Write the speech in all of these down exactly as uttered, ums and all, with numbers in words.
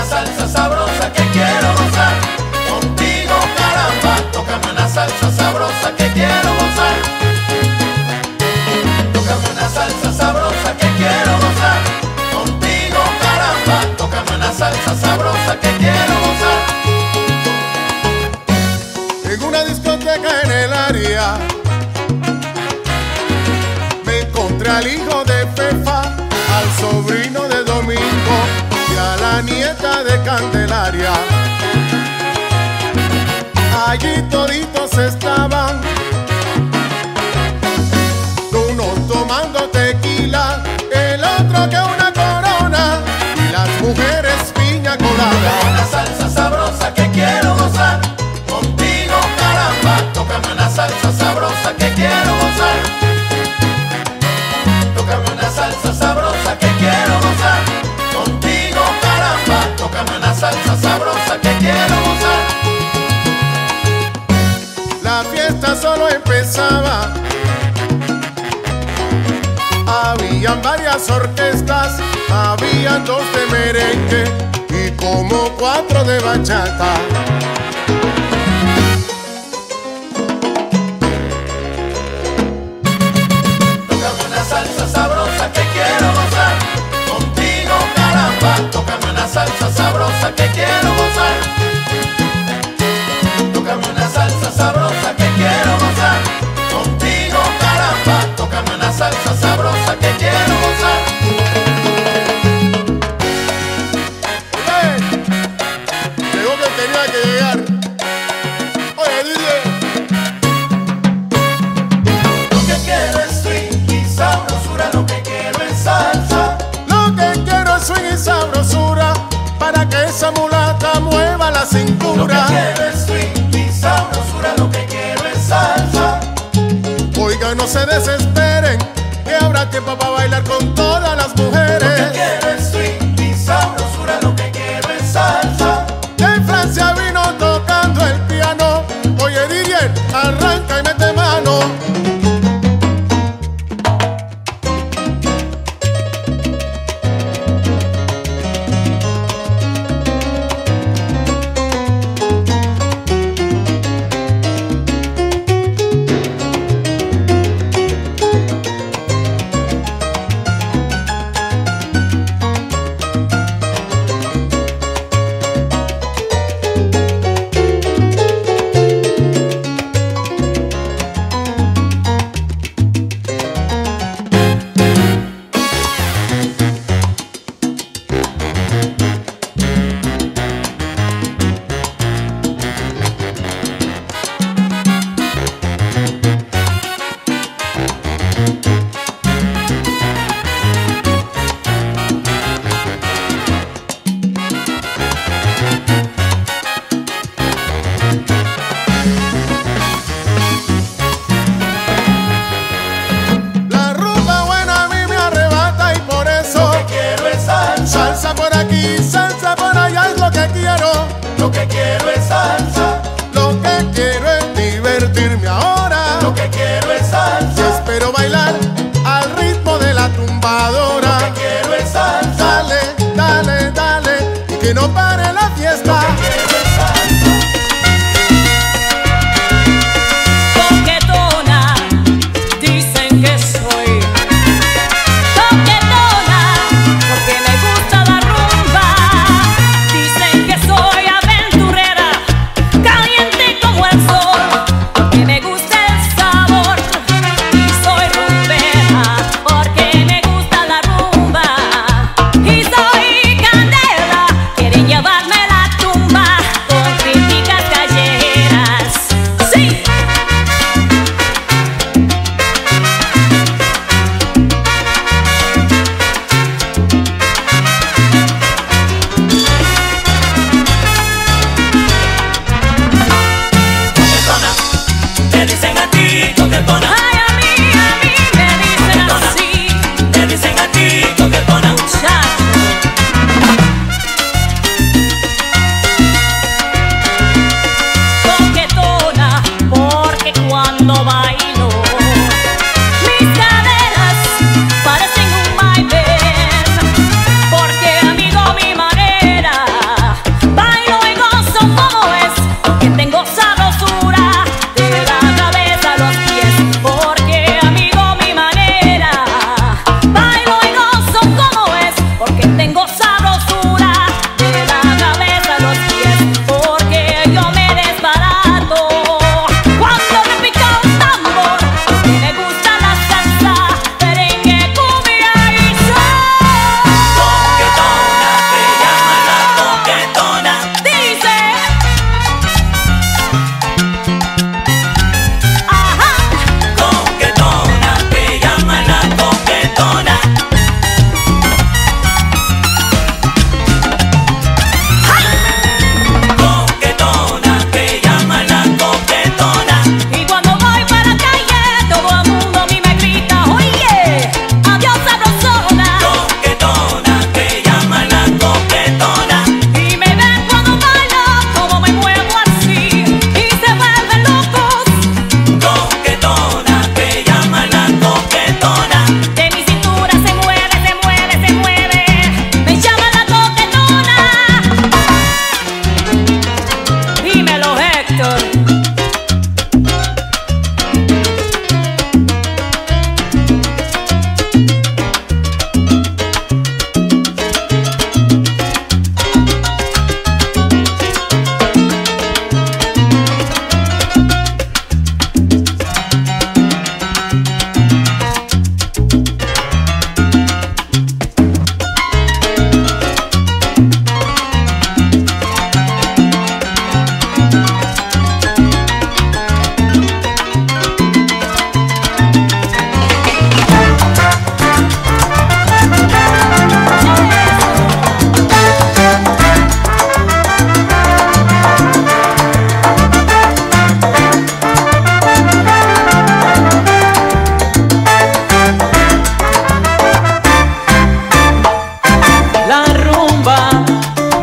salsa sabrosa que quiero gozar. Contigo, caramba, tócame una salsa sabrosa que quiero gozar. Tócame una salsa sabrosa que quiero gozar. Contigo, caramba, tócame una salsa sabrosa que quiero gozar. En una discoteca en el área me encontré al hijo de Fefa, al sobrino de Domingo y a la nieta de Candelaria. Allí toditos estaban, uno tomando tequila, el otro que una corona y las mujeres piña colada. Una salsa sabrosa que quiero gozar. Contigo, caramba, tócame una salsa sabrosa que quiero gozar. Tócame una salsa sabrosa que quiero gozar. Contigo, caramba, tócame una salsa sabrosa que quiero gozar. La fiesta solo empezaba, habían varias orquestas, habían dos de merengue y como cuatro de bachata. Tócame una salsa sabrosa que quiero gozar. Contigo, caramba, tócame una salsa sabrosa que quiero gozar. Tócame una salsa sabrosa que quiero gozar. Contigo, caramba, tócame una salsa sabrosa que quiero gozar. Oye, llegó que tenía que llegar. Oye, D J, Lo que quiero es swing y sabrosura, lo que quiero es salsa. lo que quiero es swing y sabrosura para que esa mulata mueva la Lo que cintura. quiero es swing y sabrosura, lo que quiero es salsa. Oigan, no se desesperen, que habrá tiempo para bailar con todas las Lo que mujeres. quiero es swing y sabrosura, lo que quiero es salsa. De Francia vino tocando el piano. Oye, D J, arranca y mete mano. La rumba buena a mí me arrebata y por eso Lo que quiero es salsa. salsa por aquí, salsa por allá es lo que quiero. Lo que quiero es salsa. Lo que quiero es divertirme ahora. Lo que quiero es Y salsa. espero bailar al ritmo de la Lo tumbadora. que quiero es salsa. Dale, dale, dale, y que no pare la fiesta. Quiero es salsa. Coquetona, dicen que soy coquetona, porque me gusta la rumba. Dicen que soy aventurera, caliente como el sol, porque me gusta el sabor. Y soy rumbera, porque me gusta la rumba. Y soy candela, quieren llevarme la tumba.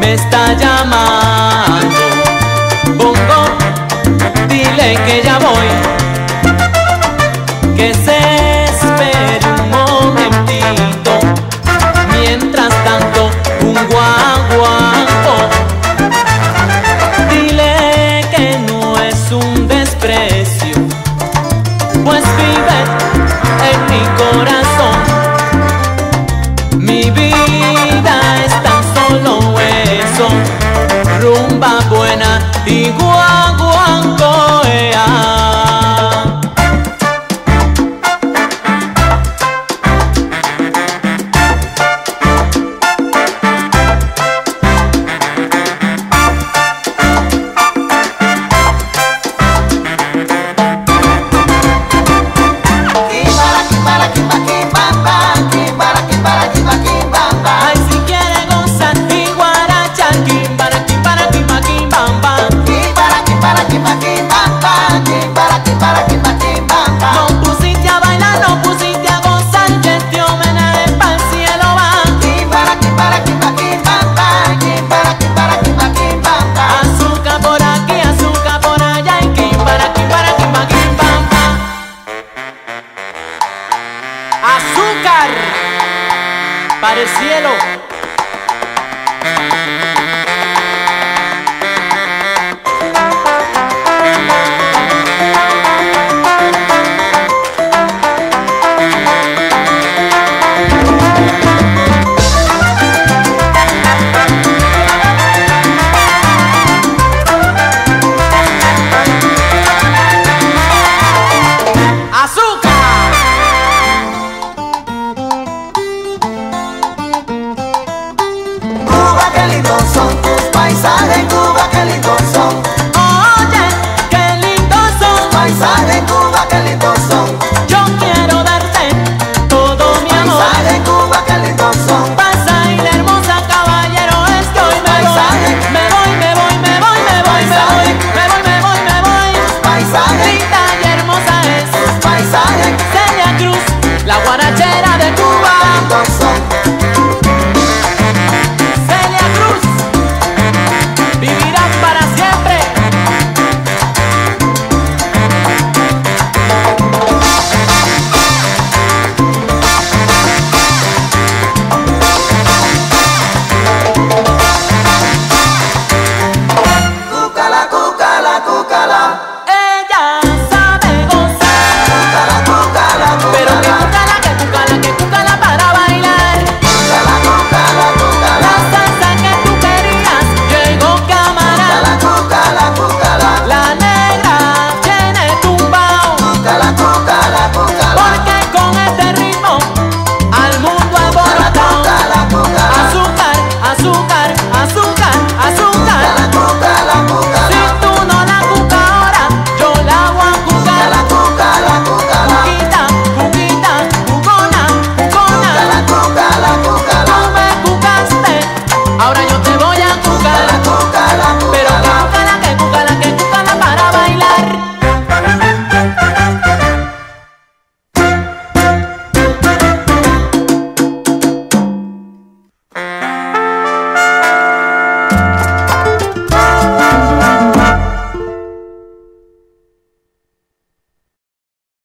me está llamando. Bongo, dile que ya voy, que se espere un momentito. Mientras tanto, un guaguancó, dile que no es un desprecio, pues vive en mi corazón. Mi vida es tan solo eso, rumba buena y guaguancó, ea. Ay, si quiere gozar y guaracha, quimbara, quimbara, quimba, quimbamba. No pusiste a bailar, no pusiste a gozar, y este homenaje pa'l cielo va. Azúcar por aquí, azúcar por allá, y quimbara, quimbara, quimba, quimbamba. Azúcar para el cielo. Azúcar. Cuba, qué lindos son tus paisajes, Cuba, qué lindos son. Oye, qué lindos son. Paisajes, Cuba, qué lindos son. Yo quiero darte todo mi amor. Paisajes, Cuba, qué lindos son. Pasa y la hermosa, caballero, es que hoy me voy. Paisaje. Me voy, me voy, me voy, me voy, me voy. Me voy, me voy, me voy. Paisajes, Linda y hermosa es paisajes, Celia Cruz, la guarachera de Cuba. lindos son. Celia Cruz vivirá para siempre. Cúcala, cúcala, cúcala. Ella sabe gozar, Cúcala, cúcala, pero que cúcala. cúcala, que cúcala, que cúcala para bailar. Cúcala, cúcala, La cúcala. salsa que tú querías llegó cámara. Cúcala, cúcala, cúcala. La negra tiene tumbao, Cúcala, cúcala, cúcala. porque con este ritmo al mundo alborotado. Cúcala, cúcala. Azúcar, azúcar, azúcar, azúcar. Cúcala, cúcala, Si cúcala. tú no la cucas ahora, yo la voy a cucar. Cúcala, cúcala, cúcala. Cuquita, cuquita, cucona, cucona. Cúcala, cúcala, Tú cúcala. me cucaste, ahora yo te voy a cucar.